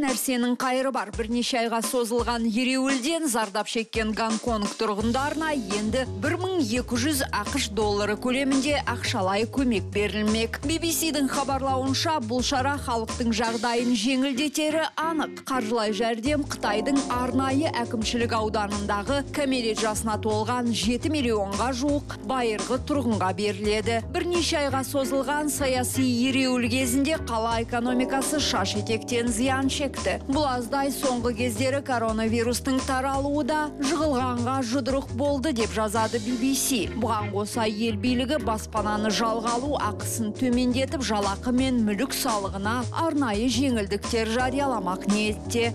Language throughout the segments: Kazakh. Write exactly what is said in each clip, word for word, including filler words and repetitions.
нәрсенің қайыры бар. Бірнеше айға созылған ереуілден зардап шеккен Гонконг тұрғындарына енді бір мың екі жүз ақш доллары көлемінде ақшалай көмек берілмек. би би си-дің хабарлауынша, бұл шара халықтың жағдайын жеңілдетері анық. Қаржылай жәрдем Қытайдың арнайы әкімшілік ауданындағы кәмелет жасына толған жеті миллионға жуық байырғы тұрғынға беріледі. Бірнеше айға созылған саяси ереуіл кезінде қала экономикасы шаш етектен зиян шекті. Бұл аздай соңғы кездері коронавирустың таралуы да жығылғанға жұдырық болды деп жазады би би си. Бұған қоса ел билігі баспананы жалға алу ақысын төмендетіп, жалақы мен мүлік салығына арнайы жеңілдіктер жарияламақ ниетте.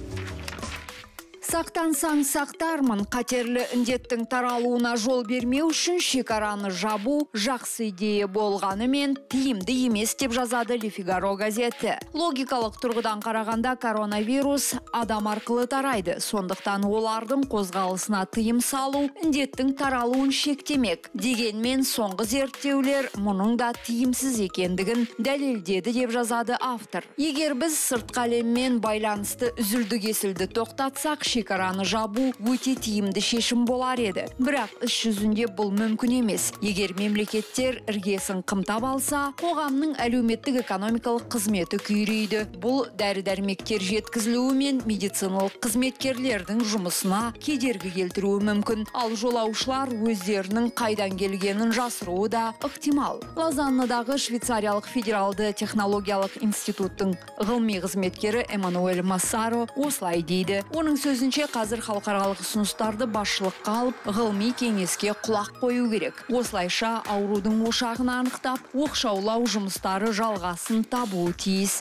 Сақтансаң сақтармын, қатерлі індеттің таралуына жол бермеу үшін шекараны жабу жақсы идея болғанымен тиімді емес деп жазады Le Figaro газеті. Логикалық тұрғыдан қарағанда коронавирус адам арқылы тарайды, сондықтан олардың қозғалысына тыйым салу індеттің таралуын шектемек. Дегенмен соңғы зерттеулер мұның да тиімсіз екендігін дәлелдеді деп жазады автор. Егер біз сыртқы әлеммен байланысты үзілді-кесілді тоқтатсақ, шекараны жабу өте тиімді шешім болар еді. Бірақ іс жүзінде бұл мүмкін емес. Егер мемлекеттер іргесін қымтап алса, қоғамның әлеуметтік экономикалық қызметі күйрейді. Бұл дәрі-дәрмектер жеткізілуі мен медициналық қызметкерлердің жұмысына кедергі келтіруі мүмкін. Ал жолаушылар өздерінің қайдан келгенін жасыруы да ықтимал. Лозаннадағы Швейцариялық федералды технологиялық институттың ғылыми қызметкері Эммануэль Массаро осылай дейді. Оның сөзінше, қазір халықаралық ұсыныстарды басшылыққа алып, ғылыми кеңеске құлақ қою керек. Осылайша аурудың ошағын анықтап, оқшаулау жұмыстары жалғасын табуы тиіс.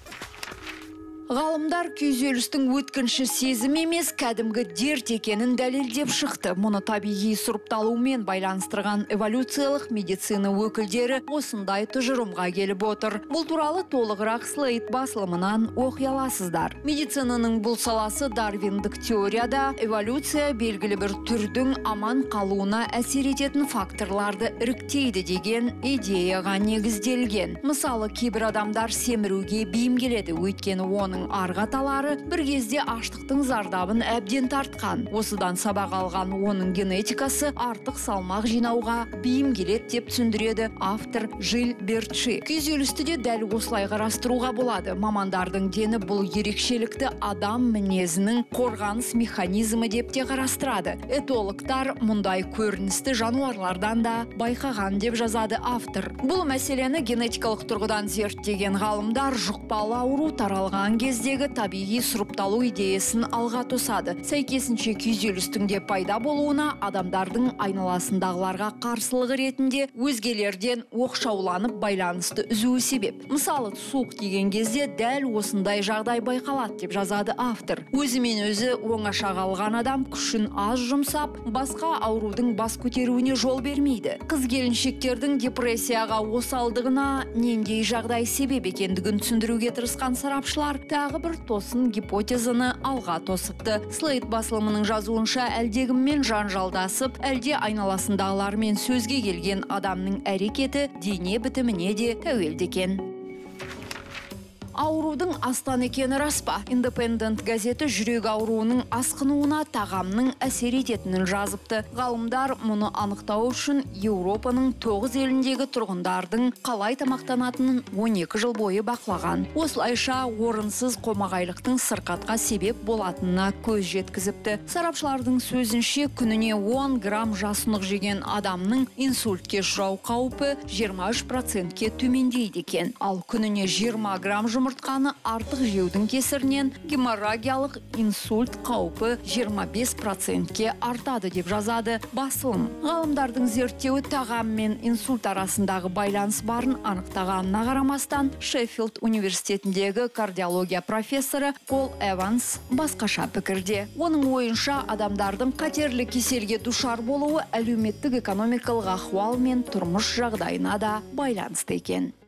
Ғалымдар күйзелістің өткінші сезім емес, кәдімгі дерт екенін дәлелдеп шықты. Мұны табиғи сұрыпталумен байланыстырған эволюциялық медицина өкілдері осындай тұжырымға келіп отыр. Бұл туралы толығырақ Slate басылымынан оқи аласыздар. Медицинаның бұл саласы дарвиндік теорияда эволюция белгілі бір түрдің аман қалуына әсер ететін факторларды іріктейді деген идеяға негізделген. Мысалы, кейбір адамдар семіруге бейімгеледі, өйткені оның арғаталары бір кезде аштықтың зардабын әбден тартқан. Осыдан сабақ алған оның генетикасы артық салмақ жинауға бейім келеді деп түсіндіреді автор Жиль Бертши. Күйзелісті де дәл осылай қарастыруға болады. Мамандардың дені бұл ерекшелікті адам мінезінің қорғаныс механизмі деп те қарастырады. Этологтар мұндай көріністі жануарлардан да байқаған деп жазады автор. Бұл мәселені генетикалық тұрғыдан зерттеген ғалымдар жұқпалы ауру таралған кездегі табиғи сұрыпталу идеясын алға тосады. Сәйкесінше күйзелістің де пайда болуына адамдардың айналасындағыларға қарсылығы ретінде өзгелерден оқшауланып байланысты үзуі себеп. Мысалы, суық тиген кезде дәл осындай жағдай байқалады деп жазады автор. Өзімен өзі оңаша қалған адам күшін аз жұмсап, басқа аурудың бас көтеруіне жол бермейді. Қыз-келіншектердің депрессияға осалдығына нендей жағдай себеп екендігін түсіндіруге тырысқан сарапшылар тағы бір тосын гипотезаны алға тосыпты. Slate басылымының жазуынша, әлдегіммен жанжалдасып, әлде айналасындағылармен сөзге келген адамның әрекеті дене бітіміне де тәуелді екен. Аурудың астан екені рас па? Independent газеті жүрек ауруының асқынуына тағамның әсер ететінін жазыпты. Ғалымдар мұны анықтау үшін Еуропаның тоғыз еліндегі тұрғындардың қалай тамақтанатынын он екі жыл бойы бақылаған. Осылайша орынсыз қомағайлықтың сырқатқа себеп болатынына көз жеткізіпті. Сарапшылардың сөзінше, күніне он грамм жасұнық жеген адамның инсультке ұшырау қаупі жиырма үш процентке төмендейді екен. Ал күніне жиырма грамм жұмыртқаны артық жеудің кесірінен геморрагиялық инсульт қаупі жиырма бес процентке артады деп жазады басылым. Ғалымдардың зерттеуі тағам мен инсульт арасындағы байланыс барын анықтағанына қарамастан, Шеффилд университетіндегі кардиология профессоры Пол Эванс басқаша пікірде. Оның ойынша, адамдардың қатерлі кеселге душар болуы әлеуметтік экономикалық ахуал мен тұрмыс жағдайына да байланысты екен.